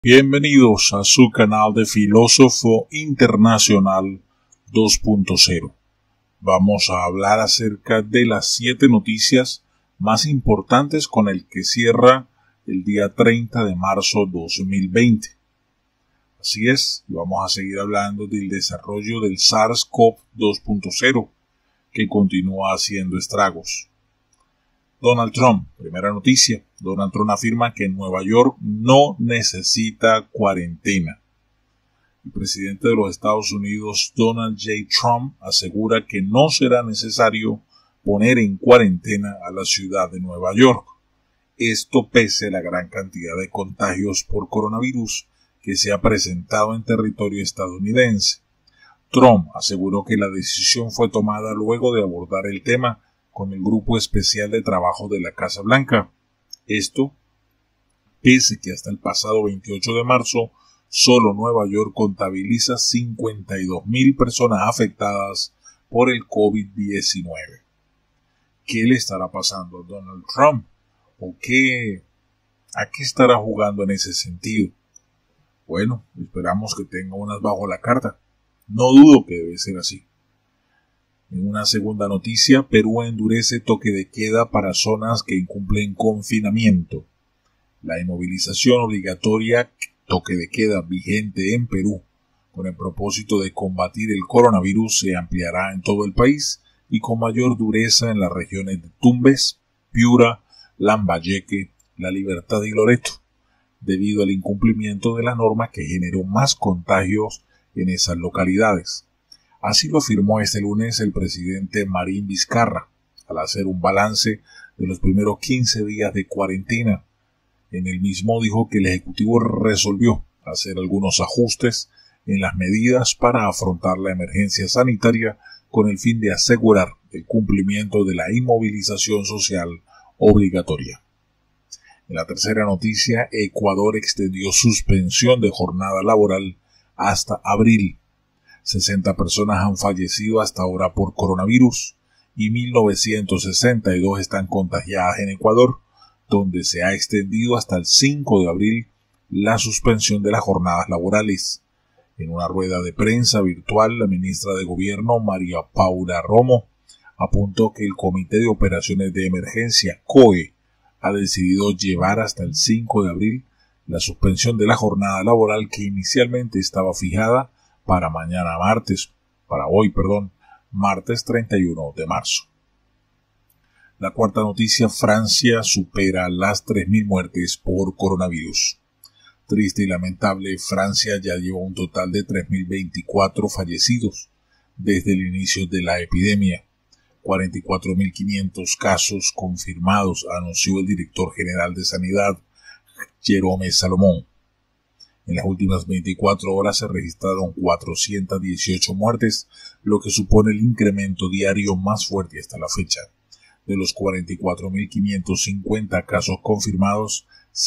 Bienvenidos a su canal de Filósofo Internacional 2.0. Vamos a hablar acerca de las 7 noticias más importantes con el que cierra el día 30 de marzo 2020. Así es, vamos a seguir hablando del desarrollo del SARS-CoV 2.0 que continúa haciendo estragos. Donald Trump, primera noticia. Donald Trump afirma que Nueva York no necesita cuarentena. El presidente de los Estados Unidos, Donald J. Trump, asegura que no será necesario poner en cuarentena a la ciudad de Nueva York. Esto pese a la gran cantidad de contagios por coronavirus que se ha presentado en territorio estadounidense. Trump aseguró que la decisión fue tomada luego de abordar el tema con el Grupo Especial de Trabajo de la Casa Blanca. Esto, pese que hasta el pasado 28 de marzo, solo Nueva York contabiliza 52,000 personas afectadas por el COVID-19. ¿Qué le estará pasando a Donald Trump? ¿A qué estará jugando en ese sentido? Bueno, esperamos que tenga unas bajo la carta. No dudo que debe ser así. En una segunda noticia, Perú endurece toque de queda para zonas que incumplen confinamiento. La inmovilización obligatoria, toque de queda vigente en Perú, con el propósito de combatir el coronavirus, se ampliará en todo el país y con mayor dureza en las regiones de Tumbes, Piura, Lambayeque, La Libertad y Loreto, debido al incumplimiento de la norma que generó más contagios en esas localidades. Así lo afirmó este lunes el presidente Marín Vizcarra, al hacer un balance de los primeros 15 días de cuarentena. En el mismo dijo que el Ejecutivo resolvió hacer algunos ajustes en las medidas para afrontar la emergencia sanitaria con el fin de asegurar el cumplimiento de la inmovilización social obligatoria. En la tercera noticia, Ecuador extendió suspensión de jornada laboral hasta abril. 60 personas han fallecido hasta ahora por coronavirus y 1962 están contagiadas en Ecuador, donde se ha extendido hasta el 5 de abril la suspensión de las jornadas laborales. En una rueda de prensa virtual, la ministra de Gobierno, María Paula Romo, apuntó que el Comité de Operaciones de Emergencia, COE, ha decidido llevar hasta el 5 de abril la suspensión de la jornada laboral que inicialmente estaba fijada para hoy, martes 31 de marzo. La cuarta noticia, Francia supera las 3.000 muertes por coronavirus. Triste y lamentable, Francia ya lleva un total de 3.024 fallecidos desde el inicio de la epidemia. 44.500 casos confirmados, anunció el director general de Sanidad, Jérôme Salomón. En las últimas 24 horas se registraron 418 muertes, lo que supone el incremento diario más fuerte hasta la fecha. De los 44.550 casos confirmados,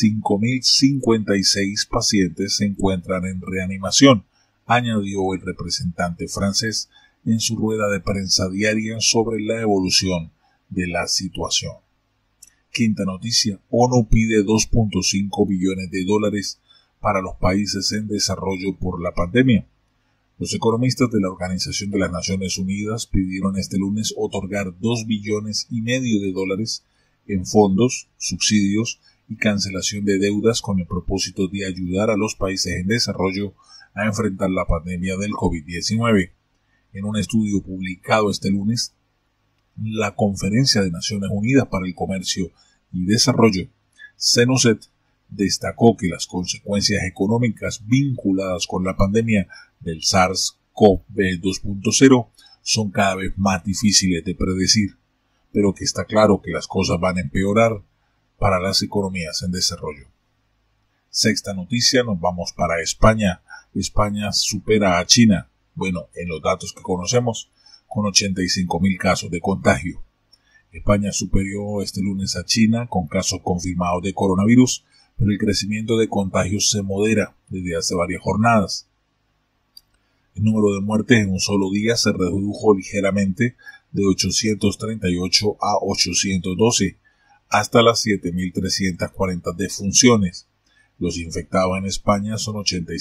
5.056 pacientes se encuentran en reanimación, añadió el representante francés en su rueda de prensa diaria sobre la evolución de la situación. Quinta noticia, ONU pide $2.5 billones para los países en desarrollo por la pandemia. Los economistas de la Organización de las Naciones Unidas pidieron este lunes otorgar $2,5 billones en fondos, subsidios y cancelación de deudas con el propósito de ayudar a los países en desarrollo a enfrentar la pandemia del COVID-19. En un estudio publicado este lunes, la Conferencia de Naciones Unidas para el Comercio y Desarrollo, CENOCET, destacó que las consecuencias económicas vinculadas con la pandemia del SARS-CoV-2.0 son cada vez más difíciles de predecir, pero que está claro que las cosas van a empeorar para las economías en desarrollo. Sexta noticia, nos vamos para España. España supera a China, en los datos que conocemos, con 85,000 casos de contagio. España superó este lunes a China con casos confirmados de coronavirus, pero el crecimiento de contagios se modera desde hace varias jornadas. El número de muertes en un solo día se redujo ligeramente de 838 a 812, hasta las 7.340 defunciones, Los infectados en España son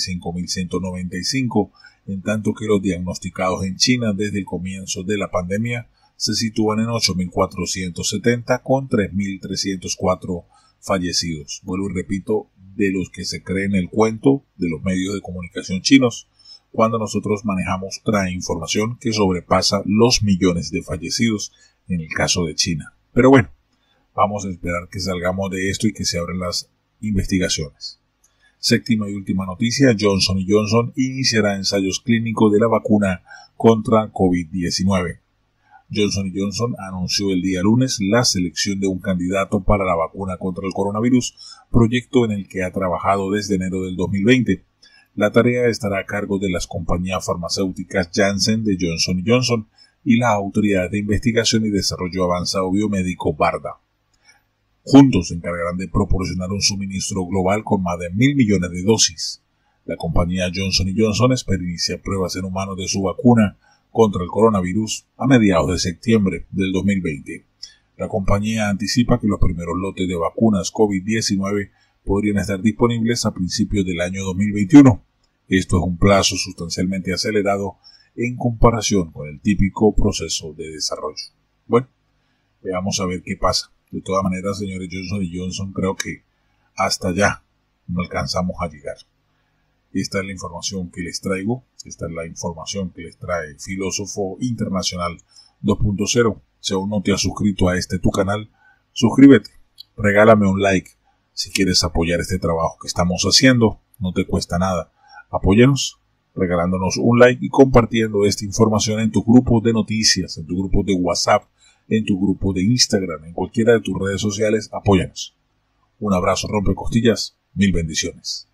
85.195, en tanto que los diagnosticados en China desde el comienzo de la pandemia se sitúan en 8.470 con 3.304 fallecidos. Vuelvo y repito, de los que se creen el cuento de los medios de comunicación chinos, cuando nosotros manejamos otra información que sobrepasa los millones de fallecidos en el caso de China. Pero bueno, vamos a esperar que salgamos de esto y que se abran las investigaciones. Séptima y última noticia, Johnson & Johnson iniciará ensayos clínicos de la vacuna contra COVID-19. Johnson & Johnson anunció el día lunes la selección de un candidato para la vacuna contra el coronavirus, proyecto en el que ha trabajado desde enero del 2020. La tarea estará a cargo de las compañías farmacéuticas Janssen de Johnson & Johnson y la Autoridad de Investigación y Desarrollo Avanzado Biomédico BARDA. Juntos se encargarán de proporcionar un suministro global con más de 1.000 millones de dosis. La compañía Johnson & Johnson espera iniciar pruebas en humanos de su vacuna contra el coronavirus a mediados de septiembre del 2020. La compañía anticipa que los primeros lotes de vacunas COVID-19 podrían estar disponibles a principios del año 2021. Esto es un plazo sustancialmente acelerado en comparación con el típico proceso de desarrollo. Bueno, veamos a ver qué pasa. De todas maneras, señores Johnson & Johnson, creo que hasta allá no alcanzamos a llegar. Esta es la información que les traigo. Esta es la información que les trae Filósofo Internacional 2.0. Si aún no te has suscrito a tu canal, suscríbete. Regálame un like. Si quieres apoyar este trabajo que estamos haciendo, no te cuesta nada. Apóyanos regalándonos un like y compartiendo esta información en tu grupo de noticias, en tu grupo de WhatsApp, en tu grupo de Instagram, en cualquiera de tus redes sociales. Apóyanos. Un abrazo rompecostillas. 1000 bendiciones.